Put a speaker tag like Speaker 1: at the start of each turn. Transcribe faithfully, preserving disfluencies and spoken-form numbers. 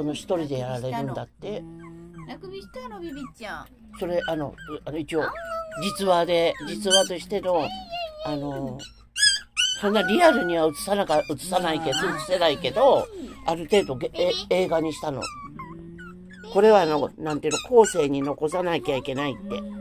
Speaker 1: の一人でやられるんだって。
Speaker 2: あくびしたのビビちゃん。
Speaker 1: それあのあの一応実話で実話としてのあのそんなリアルには映さなか映さないけど映せないけどある程度え映画にしたの。これはあのなんていうの後世に残さなきゃいけないって。